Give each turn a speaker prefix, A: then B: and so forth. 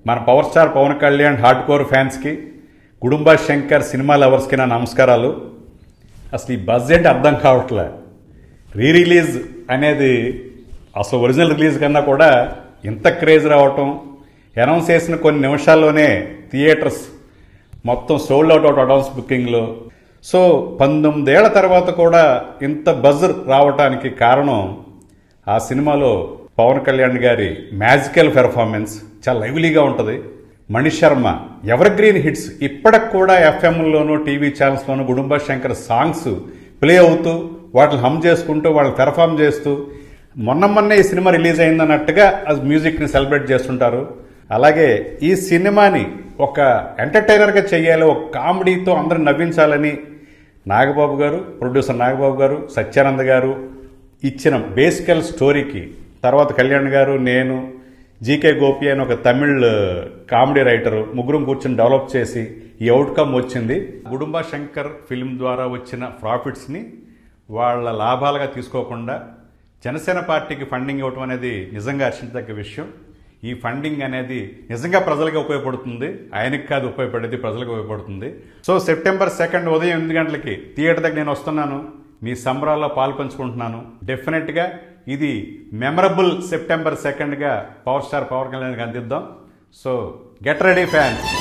A: మన power star Pawan Kalyan hardcore ఫ్యాన్స్కి, Gudumba Shankar cinema లవర్స్కి నా నమస్కారాలు. అసలు ఈ బడ్జెట్ అర్థం కావట్లే. రిలీజ్ అనేది అసలు ఒరిజినల్ రిలీజ్ కన్నా కూడా ఇంత క్రేజ్ రావటం, అనౌన్స్ చేసిన కొన్ని నిమిషాల్లోనే థియేటర్స్ మొత్తం సోల్డ్ అవుట్ అడ్వాన్స్ బుకింగ్లో. సో 19 ఏళ్ల తర్వాత కూడా ఇంత బజ్ రావటానికి కారణం ఆ సినిమాలో పవన్ కళ్యాణ్ గారి మ్యాజికల్ పెర్ఫార్మెన్స్. చాలా లైవ్లీగా ఉంటుంది. Mani Sharma evergreen hits ఇప్పటికి కూడా ఎఫ్ఎంలోనూ టీవీ ఛానల్స్లోనూ గుడుంబా శంకర్ సాంగ్స్ ప్లే అవుతూ వాటిని హమ్ చేసుకుంటూ వాళ్ళు పెర్ఫామ్ చేస్తూ మొన్నే ఈ సినిమా రిలీజ్ అయిందన్నట్టుగా అది మ్యూజిక్ని సెలబ్రేట్ చేస్తుంటారు. అలాగే ఈ సినిమాని ఒక ఎంటర్టైనర్గా చేయాలి, ఒక కామెడీతో అందరూ నవ్వించాలని నాగబాబు గారు, ప్రొడ్యూసర్ నాగబాబు గారు, సత్యానంద్ గారు ఇచ్చిన బేసికల్ స్టోరీకి తర్వాత కళ్యాణ్ గారు, నేను, జీకే గోపి అని ఒక తమిళ్ కామెడీ రైటరు ముగ్గురం కూర్చొని డెవలప్ చేసి ఈ అవుట్కమ్ వచ్చింది. గుడుంబా శంకర్ ఫిల్మ్ ద్వారా వచ్చిన ప్రాఫిట్స్ని వాళ్ళ లాభాలుగా తీసుకోకుండా జనసేన పార్టీకి ఫండింగ్ ఇవ్వటం అనేది నిజంగా హర్షించదగ్గ విషయం. ఈ ఫండింగ్ అనేది నిజంగా ప్రజలకు ఉపయోగపడుతుంది, ఆయనకి కాదు ఉపయోగపడేది, ప్రజలకు ఉపయోగపడుతుంది. సో సెప్టెంబర్ 2 ఉదయం 8 గంటలకి థియేటర్ దగ్గర నేను వస్తున్నాను. మీ సంబరాల్లో పాల్పంచుకుంటున్నాను. డెఫినెట్గా ఇది మెమరబుల్ సెప్టెంబర్ 2గా పవర్ స్టార్ పవన్ కళ్యాణ్కి అందిద్దాం. So get ready fans.